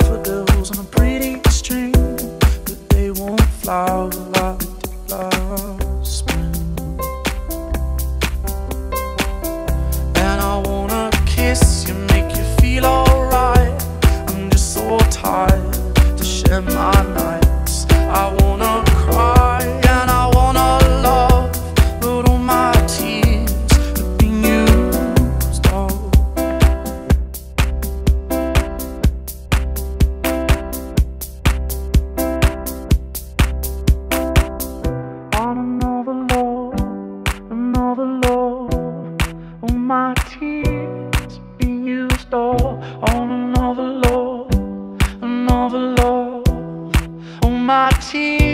daffodils on a pretty string, but they won't flower like last spring. And I wanna kiss you, make you feel alright. I'm just so tired to share my nights. I wanna cry and I wanna love, but all my tears have been used all. On another love, all my tears have been used all. On another love, all my tears